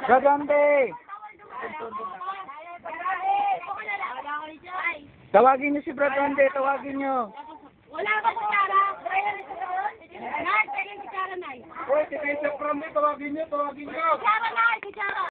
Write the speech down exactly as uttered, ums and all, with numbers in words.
Gagante! Tawagin niyo si Bragante, tawagin niyo. Wala ka kutsara. Nay, pwede kutsara, Nay. Hoy, si Bishop Rambe, tawagin niyo, tawagin niyo. Kutsara, Nay, kutsara.